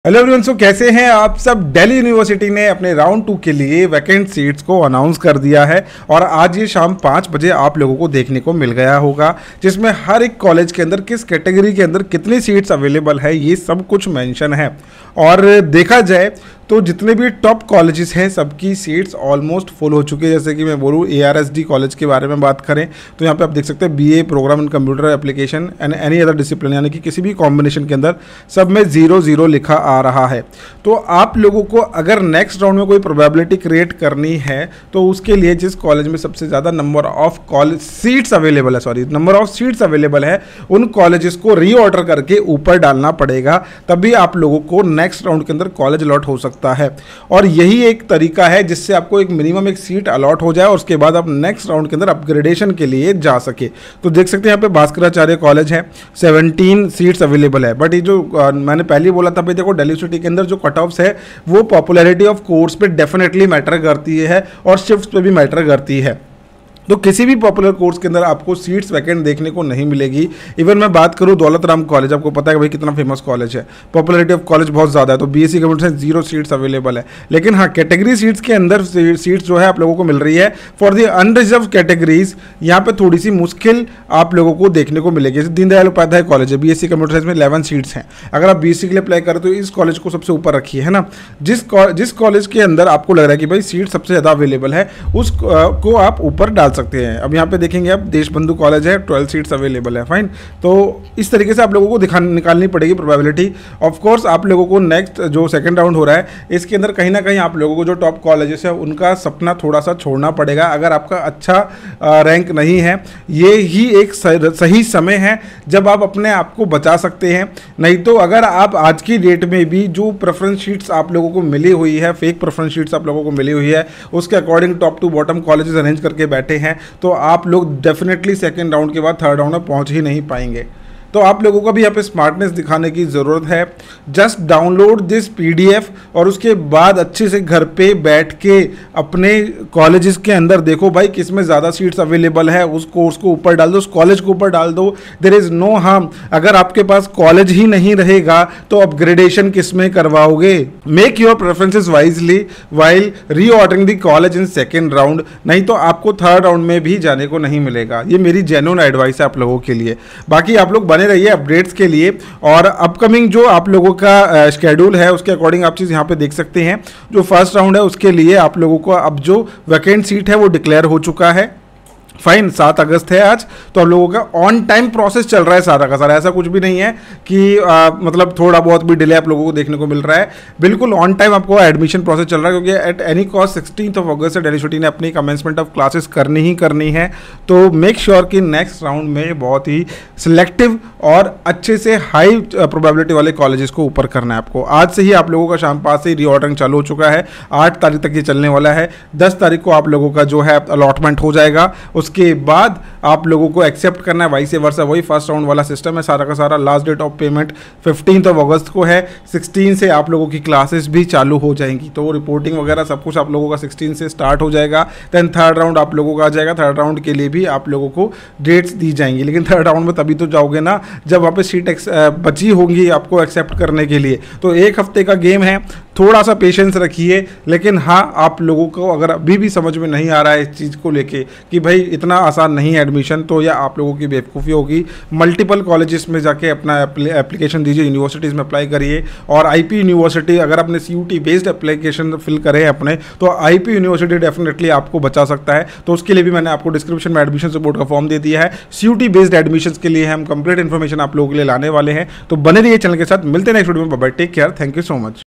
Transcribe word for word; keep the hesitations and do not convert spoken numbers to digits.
Hello everyone, सो कैसे हैं आप सब। दिल्ली यूनिवर्सिटी ने अपने राउंड टू के लिए वैकेंट सीट्स को अनाउंस कर दिया है और आज ये शाम पाँच बजे आप लोगों को देखने को मिल गया होगा, जिसमें हर एक कॉलेज के अंदर किस कैटेगरी के अंदर कितनी सीट्स अवेलेबल है ये सब कुछ मेंशन है। और देखा जाए तो जितने भी टॉप कॉलेजेस हैं सबकी सीट्स ऑलमोस्ट फुल हो चुकी है। जैसे कि मैं बोलूँ A R S D college के बारे में बात करें तो यहाँ पे आप देख सकते हैं B A program in computer application and any other discipline, यानी कि किसी भी कॉम्बिनेशन के अंदर सब में जीरो जीरो लिखा आ रहा है। तो आप लोगों को अगर नेक्स्ट राउंड में कोई प्रोबेबिलिटी क्रिएट करनी है तो उसके लिए जिस कॉलेज में सबसे ज़्यादा number of college seats available है sorry number of seats available है उन कॉलेजेस को रीऑर्डर करके ऊपर डालना पड़ेगा, तभी आप लोगों को नेक्स्ट राउंड के अंदर कॉलेज अलॉट हो सकता है। और यही एक तरीका है जिससे आपको एक मिनिमम एक सीट अलॉट हो जाए और उसके बाद आप नेक्स्ट राउंड के अंदर अपग्रेडेशन के लिए जा सके। तो देख सकते हैं यहाँ पे भास्कराचार्य कॉलेज है, सत्रह सीट्स अवेलेबल है। बट ये जो आ, मैंने पहले ही बोला था भाई देखो दिल्ली यूनिवर्सिटी के अंदर जो कट ऑफ्स है वो पॉपुलैरिटी ऑफ कोर्स पे डेफिनेटली मैटर करती है और शिफ्ट्स पे भी मैटर करती है। तो किसी भी पॉपुलर कोर्स के अंदर आपको सीट्स वैकेंट देखने को नहीं मिलेगी। इवन मैं बात करूं दौलत राम कॉलेज, आपको पता है कि भाई कितना फेमस कॉलेज है, पॉपुलैरिटी ऑफ कॉलेज बहुत ज़्यादा है, तो BSc computer science zero seats available है। लेकिन हाँ, कैटेगरी सीट्स के अंदर सीट्स जो है आप लोगों को मिल रही है फॉर द अनरिजर्व कैटेगरीज। यहाँ पे थोड़ी सी मुश्किल आप लोगों को देखने को मिलेगी। जैसे दीनदयाल उपाध्याय कॉलेज है, बीएससी कंप्यूटर साइंस में इलेवन सीट्स हैं। अगर आप बीएससी के लिए अप्लाई करें तो इस कॉलेज को सबसे ऊपर रखिए, है ना। जिस जिस कॉलेज के अंदर आपको लग रहा है कि भाई सीट सबसे ज़्यादा अवेलेबल है उस को आप ऊपर डाल सकते हैं। अब यहाँ पे देखेंगे आप देशबंधु कॉलेज है, ट्वेल्व सीट्स अवेलेबल है, फाइन। तो इस तरीके से आप लोगों को दिखा निकालनी पड़ेगी प्रोबेबिलिटी। ऑफ कोर्स आप लोगों को नेक्स्ट जो सेकंड राउंड हो रहा है इसके अंदर कहीं ना कहीं आप लोगों को जो टॉप कॉलेजेस है उनका सपना थोड़ा सा छोड़ना पड़ेगा। अगर आपका अच्छा रैंक नहीं है, ये ही एक सही समय है जब आप अपने आप को बचा सकते हैं। नहीं तो अगर आप आज की डेट में भी जो प्रेफरेंस शीट्स आप लोगों को मिली हुई है, फेक प्रेफरेंस शीट्स आप लोगों को मिली हुई है, उसके according top to bottom colleges arrange करके बैठे हैं, तो आप लोग डेफिनेटली सेकेंड राउंड के बाद थर्ड राउंड में पहुंच ही नहीं पाएंगे। तो आप लोगों को भी यहाँ पे स्मार्टनेस दिखाने की ज़रूरत है। जस्ट डाउनलोड दिस पीडीएफ और उसके बाद अच्छे से घर पे बैठ के अपने कॉलेजेस के अंदर देखो भाई किस में ज़्यादा सीट्स अवेलेबल है, उस कोर्स को ऊपर डाल दो, उस कॉलेज को ऊपर डाल दो। There is no harm. अगर आपके पास कॉलेज ही नहीं रहेगा तो अपग्रेडेशन किस में करवाओगे। Make your preferences wisely while reordering the college in second round, नहीं तो आपको थर्ड राउंड में भी जाने को नहीं मिलेगा। ये मेरी जेन्युइन एडवाइस है आप लोगों के लिए। बाकी आप लोग रहिए अपडेट्स के लिए और अपकमिंग जो आप लोगों का शेड्यूल है उसके अकॉर्डिंग आप चीज़ यहाँ पे देख सकते हैं। जो फर्स्ट राउंड है उसके लिए आप लोगों को अब जो वैकेंट सीट है वो डिक्लेयर हो चुका है, फाइन। सात अगस्त है आज, तो आप लोगों का ऑन टाइम प्रोसेस चल रहा है सारा का सारा। ऐसा कुछ भी नहीं है कि आ, मतलब थोड़ा बहुत भी डिले आप लोगों को देखने को मिल रहा है। बिल्कुल ऑन टाइम आपको एडमिशन प्रोसेस चल रहा है, क्योंकि at any cost sixteen of August से दिल्ली यूनिवर्सिटी ने अपनी कमेंसमेंट ऑफ क्लासेस करनी ही करनी है। तो मेक श्योर कि नेक्स्ट राउंड में बहुत ही सिलेक्टिव और अच्छे से हाई प्रोबेबिलिटी वाले कॉलेजेस को ऊपर करना है आपको। आज से ही आप लोगों का शाम पाँच से ही रीऑर्डरिंग चालू हो चुका है, आठ तारीख तक ये चलने वाला है। दस तारीख को आप लोगों का जो है अलॉटमेंट हो जाएगा। उसके बाद आप लोगों को एक्सेप्ट करना है, वाइस वर्सा वही फर्स्ट राउंड वाला सिस्टम है सारा का सारा। Last date of payment fifteen of August को है, सिक्सटीन से आप लोगों की क्लासेस भी चालू हो जाएंगी। तो रिपोर्टिंग वगैरह सब कुछ आप लोगों का सिक्सटीन से स्टार्ट हो जाएगा। देन थर्ड राउंड आप लोगों का आ जाएगा। थर्ड राउंड के लिए भी आप लोगों को डेट्स दी जाएंगी, लेकिन थर्ड राउंड में तभी तो जाओगे ना जब वहाँ पे सीट बची होंगी आपको एक्सेप्ट करने के लिए। तो एक हफ्ते का गेम है, थोड़ा सा पेशेंस रखिए। लेकिन हाँ, आप लोगों को अगर अभी भी समझ में नहीं आ रहा है इस चीज़ को लेके कि भाई इतना आसान नहीं है एडमिशन, तो या आप लोगों की बेवकूफ़ी होगी। मल्टीपल कॉलेजेस में जाके अपना एप्लीकेशन दीजिए, यूनिवर्सिटीज़ में अप्लाई करिए। और आईपी यूनिवर्सिटी, अगर आपने सीयूटी बेस्ड एप्लीकेशन फिल करे अपने, तो आईपी यूनिवर्सिटी डेफिनेटली आपको बचा सकता है। तो उसके लिए भी मैंने आपको डिस्क्रिप्शन में एडमिशन सपोर्ट का फॉर्म दे दिया है। सीयूटी बेस्ड एडमिशन के लिए हम कंप्लीट इन्फॉर्मेशन आप लोगों के लिए लाने वाले हैं। तो बने रहिए चैनल के साथ। मिलते हैं नेक्स्ट वीडियो में। Bye bye, take care, thank you so much.